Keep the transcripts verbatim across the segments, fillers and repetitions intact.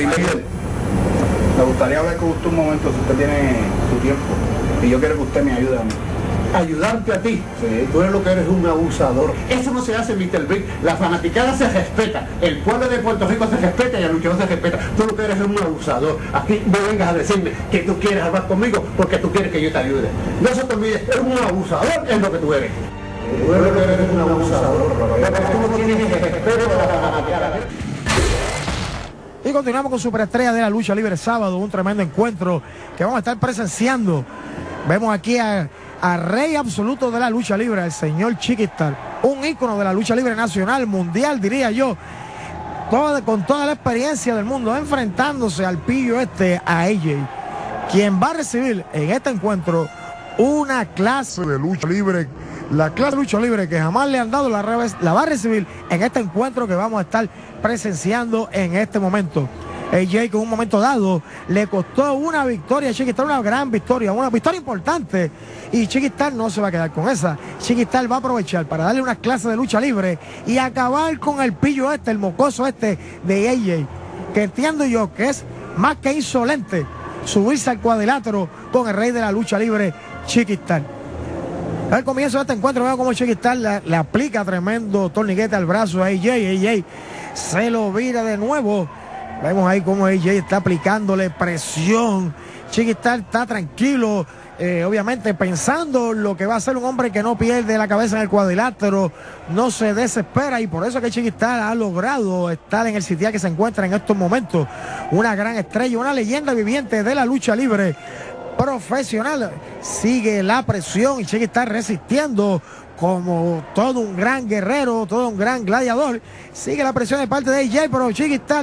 Miguel, me gustaría hablar con usted un momento, si usted tiene su tiempo. Y yo quiero que usted me ayude a mí. Ayudarte a ti. Sí. Tú eres lo que eres, un abusador. Eso no se hace, mister Big. La fanaticada se respeta. El pueblo de Puerto Rico se respeta y el luchador se respeta. Tú lo que eres es un abusador. Aquí no vengas a decirme que tú quieres hablar conmigo porque tú quieres que yo te ayude. No se te olvide, eres un abusador, es lo que tú eres. Tú eres lo que eres, un abusador. Porque tú no tienes respeto de la fanaticada. Y continuamos con Superestrella de la Lucha Libre sábado, un tremendo encuentro que vamos a estar presenciando. Vemos aquí a, a rey absoluto de la lucha libre, el señor Chiquistar, un ícono de la lucha libre nacional, mundial, diría yo, todo, con toda la experiencia del mundo, enfrentándose al pillo este, a A J, quien va a recibir en este encuentro una clase de lucha libre, la clase de lucha libre que jamás le han dado, la, la va a recibir en este encuentro que vamos a estar presenciando en este momento. A J, que en un momento dado le costó una victoria a Chiquistar, una gran victoria, una victoria importante, y Chiquistar no se va a quedar con esa. Chiquistar va a aprovechar para darle una clase de lucha libre y acabar con el pillo este, el mocoso este de A J, que entiendo yo que es más que insolente subirse al cuadrilátero con el rey de la lucha libre, Chiquistar. Al comienzo de este encuentro veo como Chiquistar le, le aplica tremendo torniquete al brazo a A J. A J se lo vira de nuevo. Vemos ahí como A J está aplicándole presión. Chiquistar está tranquilo, eh, obviamente pensando lo que va a ser un hombre que no pierde la cabeza en el cuadrilátero, no se desespera, y por eso que Chiquistar ha logrado estar en el sitial que se encuentra en estos momentos. Una gran estrella, una leyenda viviente de la lucha libre profesional. Sigue la presión y Chiquistar resistiendo como todo un gran guerrero, todo un gran gladiador. Sigue la presión de parte de A J, pero Chiquistar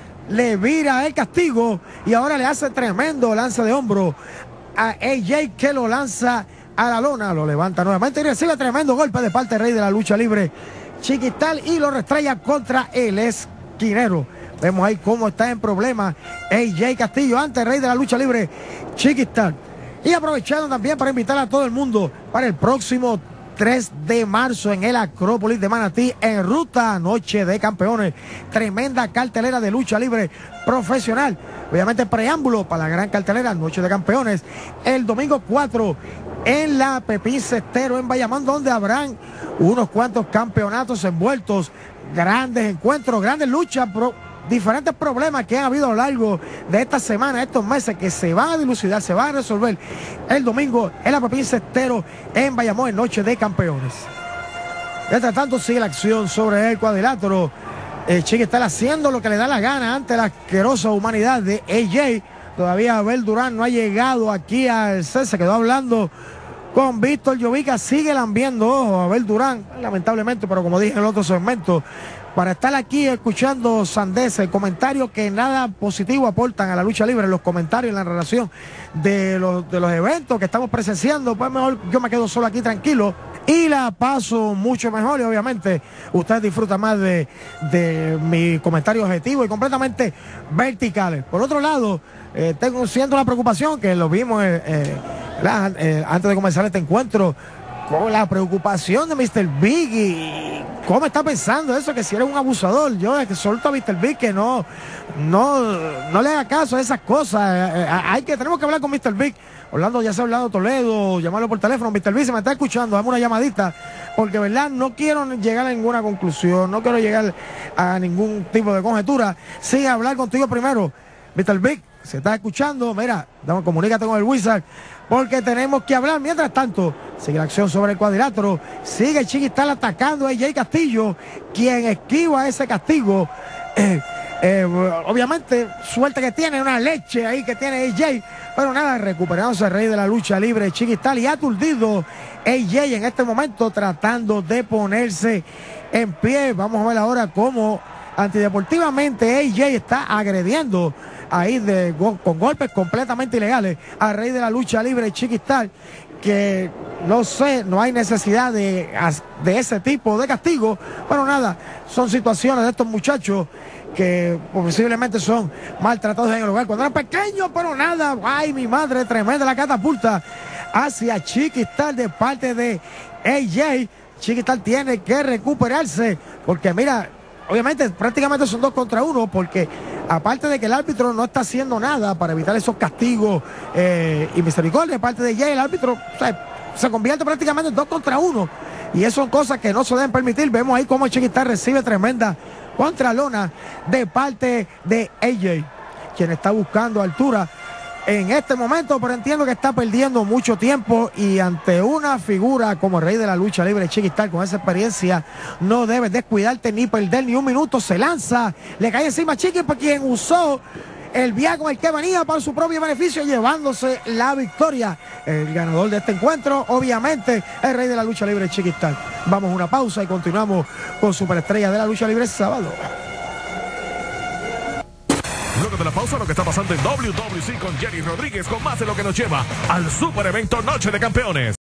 le vira el castigo y ahora le hace tremendo lance de hombro a A J, que lo lanza a la lona, lo levanta nuevamente y recibe tremendo golpe de parte del rey de la lucha libre, Chiquistar, y lo restrella contra el esquinero. Vemos ahí cómo está en problemas A J Castillo ante el rey de la lucha libre, Chiquistar. Y aprovechando también para invitar a todo el mundo para el próximo tres de marzo en el Acrópolis de Manatí, en ruta Noche de Campeones. Tremenda cartelera de lucha libre profesional. Obviamente preámbulo para la gran cartelera Noche de Campeones. El domingo cuatro en la Pepín Cestero en Bayamón, donde habrán unos cuantos campeonatos envueltos, grandes encuentros, grandes luchas, pro diferentes problemas que han habido a lo largo de esta semana, estos meses, que se van a dilucidar, se van a resolver el domingo en la Pepín Cestero en Bayamón, en Noche de Campeones. Mientras tanto sigue la acción sobre el cuadrilátero. El Chiquistar haciendo lo que le da la gana ante la asquerosa humanidad de A J. Todavía Abel Durán no ha llegado aquí al set, se quedó hablando con Víctor Llovica, sigue lambiendo ojo a Abel Durán, lamentablemente, pero como dije en el otro segmento, para estar aquí escuchando sandeces, comentarios que nada positivo aportan a la lucha libre, los comentarios en la relación de los, de los eventos que estamos presenciando, pues mejor yo me quedo solo aquí tranquilo y la paso mucho mejor, y obviamente ustedes disfrutan más de, de mis comentarios objetivos y completamente verticales. Por otro lado, eh, tengo, siento la preocupación que lo vimos eh, eh, la, eh, antes de comenzar este encuentro, con la preocupación de mister Big, y cómo está pensando eso, que si eres un abusador. Yo es que suelto a mister Big que no, no, no le haga caso a esas cosas. Eh, eh, hay que, tenemos que hablar con mister Big. Orlando, ya se ha hablado Toledo, llamarlo por teléfono. mister Big, se me está escuchando, dame una llamadita, porque verdad no quiero llegar a ninguna conclusión, no quiero llegar a ningún tipo de conjetura sin hablar contigo primero. mister Big, se está escuchando, mira, dame, comunícate con el Wizard, porque tenemos que hablar. Mientras tanto, sigue la acción sobre el cuadrilátero, sigue Chiquistar atacando a A J Castillo, quien esquiva ese castigo. Eh, eh, obviamente, suerte que tiene, una leche ahí que tiene A J, pero nada, recuperándose el rey de la lucha libre, Chiquistar, y aturdido A J en este momento tratando de ponerse en pie. Vamos a ver ahora cómo antideportivamente A J está agrediendo ahí de, con golpes completamente ilegales al rey de la lucha libre, Chiquistar, que no sé, no hay necesidad de, de ese tipo de castigo, pero nada, son situaciones de estos muchachos que posiblemente son maltratados en el hogar cuando eran pequeños, pero nada, ay mi madre, tremenda la catapulta hacia Chiquistar de parte de A J. Chiquistar tiene que recuperarse, porque mira, obviamente prácticamente son dos contra uno, porque aparte de que el árbitro no está haciendo nada para evitar esos castigos eh, y misericordia, aparte de Jay, el árbitro o sea, se convierte prácticamente en dos contra uno, y eso son cosas que no se deben permitir. Vemos ahí cómo Chiquistar recibe tremenda contralona de parte de A J, quien está buscando altura en este momento, pero entiendo que está perdiendo mucho tiempo, y ante una figura como el rey de la lucha libre, Chiquistar, con esa experiencia, no debes descuidarte ni perder ni un minuto. Se lanza, le cae encima Chiqui, por quien usó el viaje con el que venía para su propio beneficio, llevándose la victoria. El ganador de este encuentro, obviamente, el rey de la lucha libre, Chiquistar. Vamos a una pausa y continuamos con Superestrella de la lucha libre sábado. Luego de la pausa, lo que está pasando en W W C con Jerry Rodríguez, con más de lo que nos lleva al super evento Noche de Campeones.